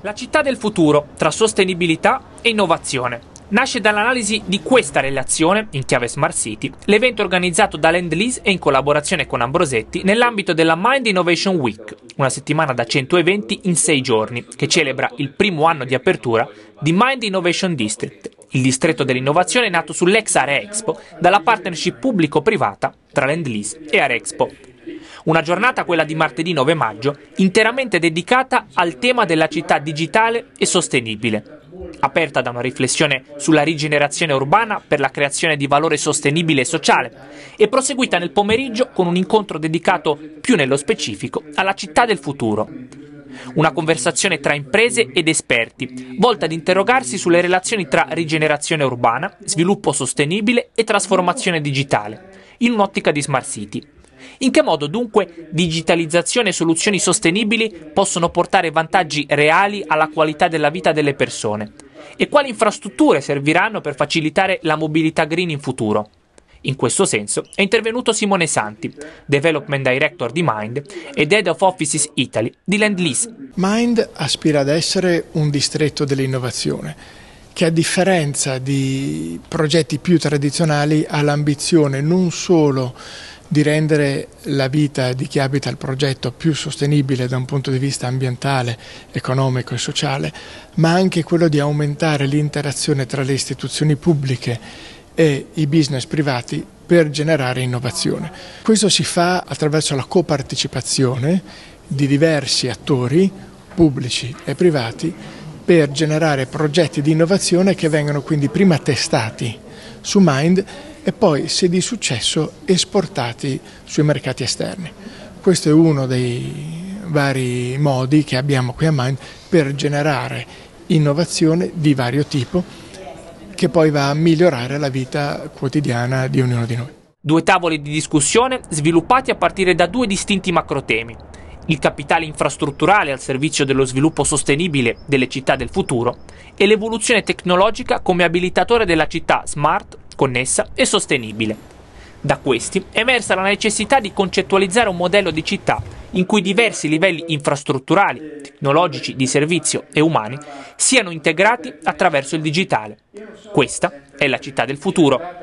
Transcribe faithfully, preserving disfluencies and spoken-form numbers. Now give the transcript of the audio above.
La città del futuro, tra sostenibilità e innovazione. Nasce dall'analisi di questa relazione, in chiave Smart City, l'evento organizzato da Lendlease e in collaborazione con Ambrosetti nell'ambito della Mind Innovation Week, una settimana da cento eventi in sei giorni, che celebra il primo anno di apertura di Mind Innovation District, il distretto dell'innovazione nato sull'ex Area Expo dalla partnership pubblico-privata tra Lendlease e Area Expo. Una giornata, quella di martedì nove maggio, interamente dedicata al tema della città digitale e sostenibile, aperta da una riflessione sulla rigenerazione urbana per la creazione di valore sostenibile e sociale, e proseguita nel pomeriggio con un incontro dedicato più nello specifico alla città del futuro. Una conversazione tra imprese ed esperti, volta ad interrogarsi sulle relazioni tra rigenerazione urbana, sviluppo sostenibile e trasformazione digitale, in un'ottica di Smart City. In che modo dunque digitalizzazione e soluzioni sostenibili possono portare vantaggi reali alla qualità della vita delle persone? E quali infrastrutture serviranno per facilitare la mobilità green in futuro? In questo senso è intervenuto Simone Santi, Development Director di Mind ed Head of Offices Italy di Lendlease. Mind aspira ad essere un distretto dell'innovazione, che a differenza di progetti più tradizionali ha l'ambizione non solo di rendere la vita di chi abita il progetto più sostenibile da un punto di vista ambientale, economico e sociale, ma anche quello di aumentare l'interazione tra le istituzioni pubbliche e i business privati per generare innovazione. Questo si fa attraverso la copartecipazione di diversi attori, pubblici e privati, per generare progetti di innovazione che vengono quindi prima testati su Mind e poi, se di successo, esportati sui mercati esterni. Questo è uno dei vari modi che abbiamo qui a Mind per generare innovazione di vario tipo che poi va a migliorare la vita quotidiana di ognuno di noi. Due tavoli di discussione sviluppati a partire da due distinti macrotemi: il capitale infrastrutturale al servizio dello sviluppo sostenibile delle città del futuro e l'evoluzione tecnologica come abilitatore della città smart, connessa e sostenibile. Da questi è emersa la necessità di concettualizzare un modello di città in cui diversi livelli infrastrutturali, tecnologici, di servizio e umani siano integrati attraverso il digitale. Questa è la città del futuro.